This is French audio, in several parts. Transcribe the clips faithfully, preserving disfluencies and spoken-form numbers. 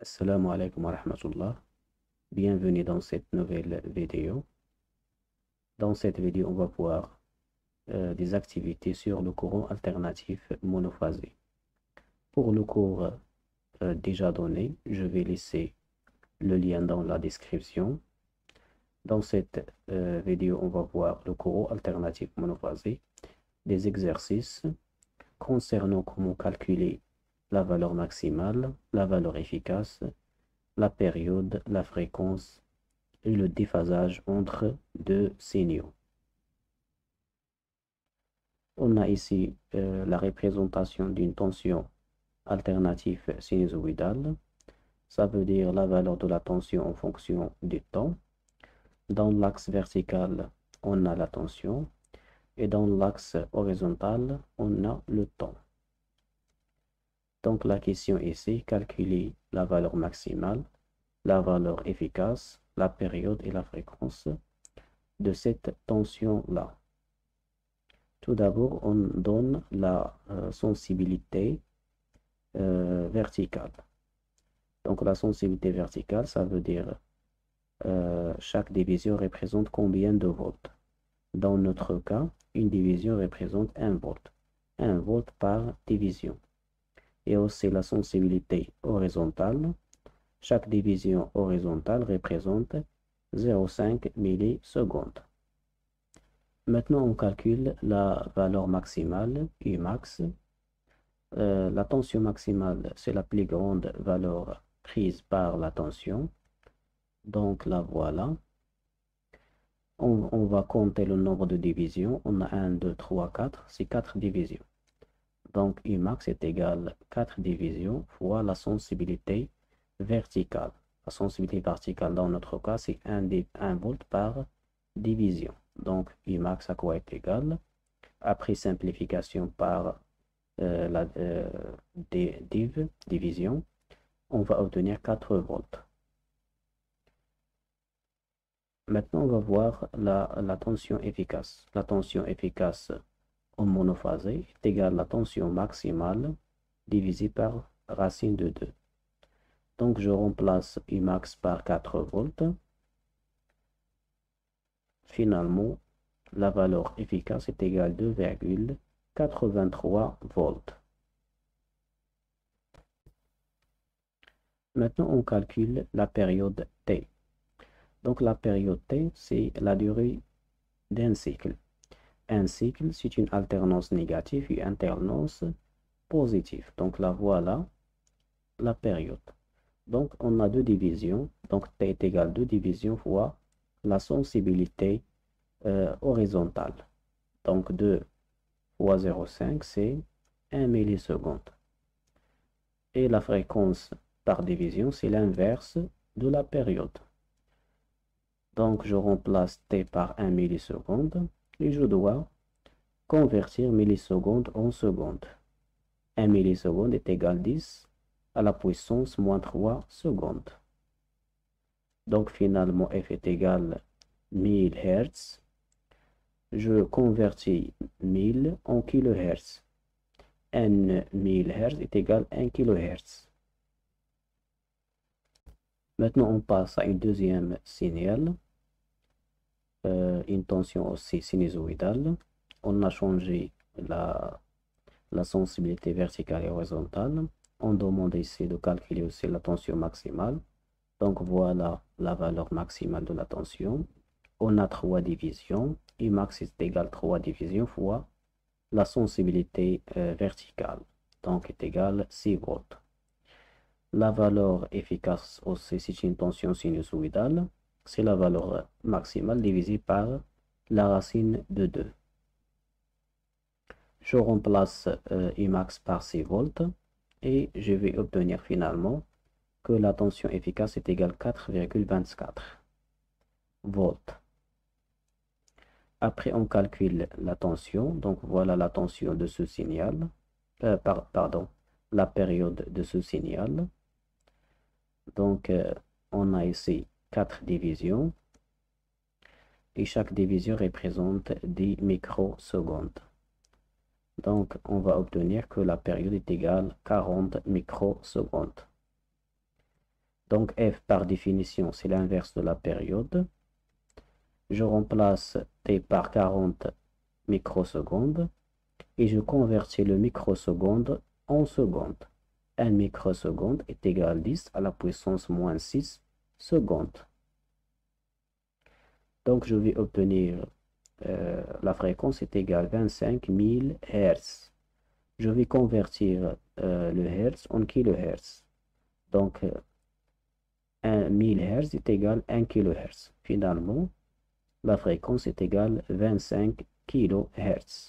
Assalamu alaikum wa rahmatullah. Bienvenue dans cette nouvelle vidéo. Dans cette vidéo, on va voir euh, des activités sur le courant alternatif monophasé. Pour le cours euh, déjà donné, je vais laisser le lien dans la description. Dans cette euh, vidéo, on va voir le courant alternatif monophasé, des exercices concernant comment calculer la valeur maximale, la valeur efficace, la période, la fréquence et le déphasage entre deux signaux. On a ici euh, la représentation d'une tension alternative sinusoïdale. Ça veut dire la valeur de la tension en fonction du temps. Dans l'axe vertical, on a la tension et dans l'axe horizontal, on a le temps. Donc la question ici, calculer la valeur maximale, la valeur efficace, la période et la fréquence de cette tension-là. Tout d'abord, on donne la euh, sensibilité euh, verticale. Donc la sensibilité verticale, ça veut dire euh, chaque division représente combien de volts. Dans notre cas, une division représente un volt. un volt par division. Et aussi la sensibilité horizontale. Chaque division horizontale représente zéro virgule cinq millisecondes. Maintenant, on calcule la valeur maximale, U max. Euh, la tension maximale, c'est la plus grande valeur prise par la tension. Donc, la voilà. On, on va compter le nombre de divisions. On a un, deux, trois, quatre. C'est quatre divisions. Donc, U max est égal à quatre divisions fois la sensibilité verticale. La sensibilité verticale, dans notre cas, c'est un volt par division. Donc, U max à quoi est égal? Après simplification par euh, la euh, div, division, on va obtenir quatre volts. Maintenant, on va voir la, la tension efficace. La tension efficace en monophasé est égale à la tension maximale divisée par racine de deux. Donc, je remplace U max par quatre volts. Finalement, la valeur efficace est égale à deux virgule quatre-vingt-trois volts. Maintenant, on calcule la période T. Donc, la période T, c'est la durée d'un cycle. Un cycle, c'est une alternance négative et une alternance positive. Donc, la voilà, la période. Donc, on a deux divisions. Donc, T est égal à deux divisions fois la sensibilité euh, horizontale. Donc, deux fois zéro virgule cinq, c'est un milliseconde. Et la fréquence par division, c'est l'inverse de la période. Donc, je remplace T par un milliseconde et je dois convertir milliseconde en seconde. un milliseconde est égal à dix à la puissance moins trois secondes. Donc, finalement, F est égal à mille Hertz. Je convertis mille en kilohertz. un mille Hertz est égal à un kilohertz. Maintenant, on passe à une deuxième signal. Euh, une tension aussi sinusoïdale. On a changé la, la sensibilité verticale et horizontale. On demande ici de calculer aussi la tension maximale. Donc voilà la valeur maximale de la tension. On a trois divisions. U max est égal à trois divisions fois la sensibilité euh, verticale. Donc est égal à six volts. La valeur efficace aussi, c'est une tension sinusoïdale. C'est la valeur maximale divisée par la racine de deux. Je remplace euh, U max par six volts et je vais obtenir finalement que la tension efficace est égale à quatre virgule vingt-quatre volts. Après, on calcule la tension. Donc, voilà la tension de ce signal. Euh, par, pardon, la période de ce signal. Donc, euh, on a ici quatre divisions. Et chaque division représente dix microsecondes. Donc, on va obtenir que la période est égale à quarante microsecondes. Donc f par définition, c'est l'inverse de la période. Je remplace t par quarante microsecondes et je convertis le microseconde en secondes. un microseconde est égal à dix à la puissance moins six secondes. Donc je vais obtenir euh, la fréquence est égale à vingt-cinq mille Hertz. Je vais convertir euh, le Hertz en kilohertz. Donc euh, mille Hertz est égal à un kilohertz. Finalement, la fréquence est égale à vingt-cinq kilohertz.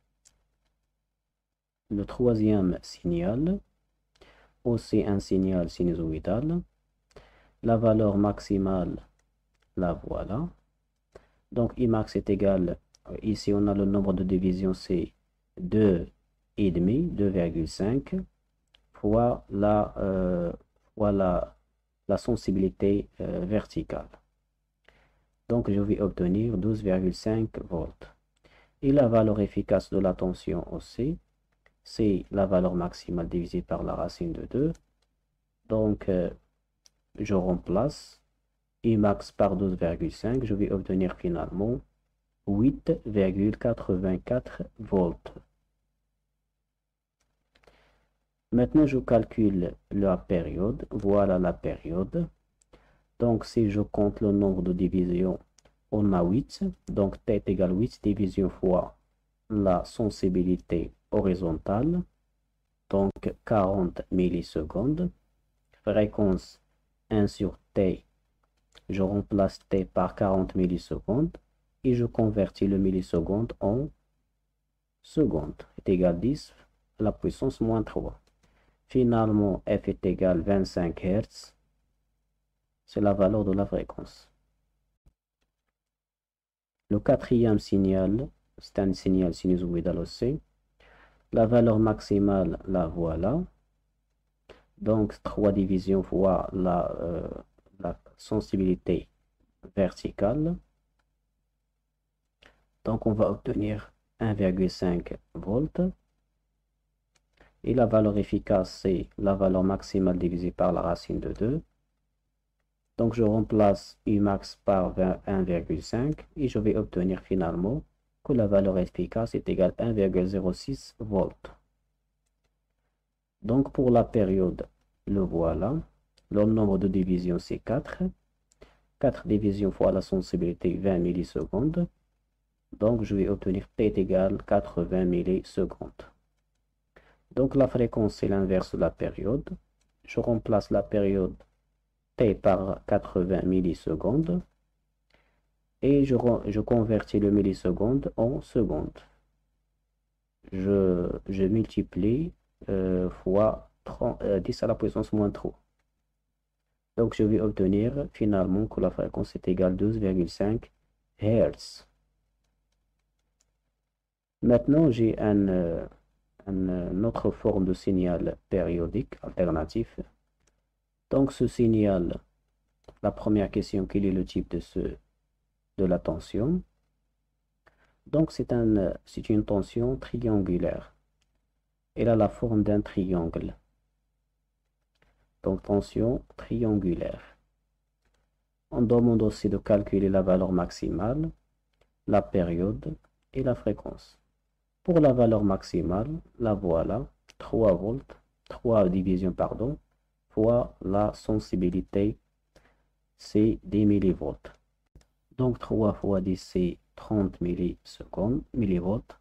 Le troisième signal, aussi un signal sinusoïdal. La valeur maximale, la voilà. Donc Imax est égal, ici on a le nombre de divisions, c'est deux virgule cinq, deux virgule cinq fois la, euh, fois la, la sensibilité euh, verticale. Donc je vais obtenir douze virgule cinq volts. Et la valeur efficace de la tension aussi, c'est la valeur maximale divisée par la racine de deux. Donc euh, je remplace Imax par douze virgule cinq, je vais obtenir finalement huit virgule quatre-vingt-quatre volts. Maintenant, je calcule la période. Voilà la période. Donc, si je compte le nombre de divisions, on a huit. Donc, T est égal à huit divisions fois la sensibilité horizontale. Donc, quarante millisecondes. Fréquence un sur T. Je remplace T par quarante millisecondes. Et je convertis le milliseconde en seconde. Est égal à dix à la puissance moins trois. Finalement, f est égal à vingt-cinq Hertz. C'est la valeur de la fréquence. Le quatrième signal, c'est un signal sinusoïdal aussi. La valeur maximale, la voilà. Donc, trois divisions fois la, euh, la sensibilité verticale. Donc, on va obtenir un virgule cinq volts. Et la valeur efficace, c'est la valeur maximale divisée par la racine de deux. Donc, je remplace Umax par un virgule cinq et je vais obtenir finalement que la valeur efficace est égale à un virgule zéro six volts. Donc, pour la période, le voilà. Le nombre de divisions, c'est quatre. quatre divisions fois la sensibilité, vingt millisecondes. Donc, je vais obtenir T est égal à quatre-vingts millisecondes. Donc, la fréquence, c'est l'inverse de la période. Je remplace la période T par quatre-vingts millisecondes. Et je, je convertis le milliseconde en seconde. Je, je multiplie euh, fois trente, euh, dix à la puissance moins trois. Donc, je vais obtenir finalement que la fréquence est égale à douze virgule cinq Hertz. Maintenant, j'ai un, euh, un, une autre forme de signal périodique alternatif. Donc, ce signal, la première question, quel est le type de, ce, de la tension? Donc, c'est un, c'est une tension triangulaire. Elle a la forme d'un triangle. Donc, tension triangulaire. On demande aussi de calculer la valeur maximale, la période et la fréquence. Pour la valeur maximale, la voilà, trois volts, trois divisions, pardon, fois la sensibilité, c'est dix millivolts. Donc, trois fois dix, c'est trente millisecondes, millivolts.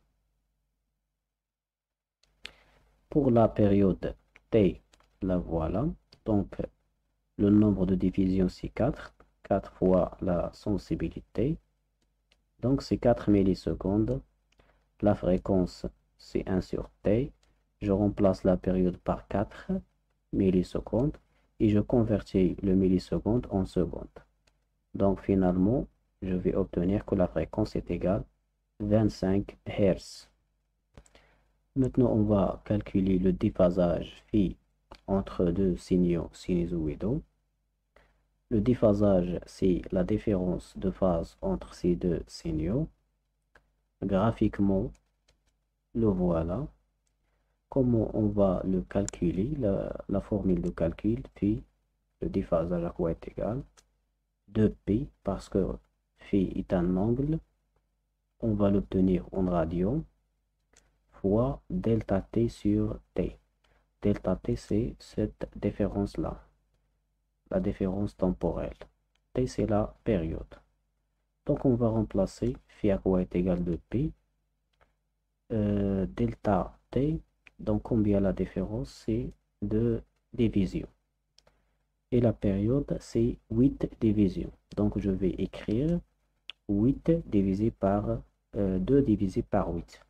Pour la période T, la voilà. Donc, le nombre de divisions, c'est quatre. quatre fois la sensibilité. Donc, c'est quatre millisecondes. La fréquence, c'est un sur T. Je remplace la période par quatre millisecondes. Et je convertis le milliseconde en seconde. Donc, finalement, je vais obtenir que la fréquence est égale à vingt-cinq Hertz. Maintenant, on va calculer le déphasage phi entre deux signaux sinusoïdaux. Le déphasage, c'est la différence de phase entre ces deux signaux. Graphiquement, le voilà. Comment on va le calculer? La, la formule de calcul, phi le déphasage à quoi est égal deux pi, parce que phi est un angle, on va l'obtenir en radian, fois delta t sur t. Delta t, c'est cette différence-là, la différence temporelle. T, c'est la période. Donc, on va remplacer phi à quoi est égal deux pi. Euh, delta t, donc combien la différence? C'est deux divisions. Et la période, c'est huit divisions. Donc, je vais écrire huit divisé par euh, deux divisé par huit.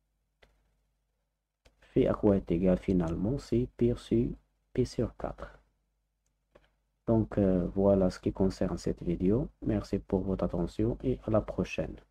Phi à quoi est égal finalement? C'est pi sur, pi sur quatre. Donc, euh, voilà ce qui concerne cette vidéo. Merci pour votre attention et à la prochaine.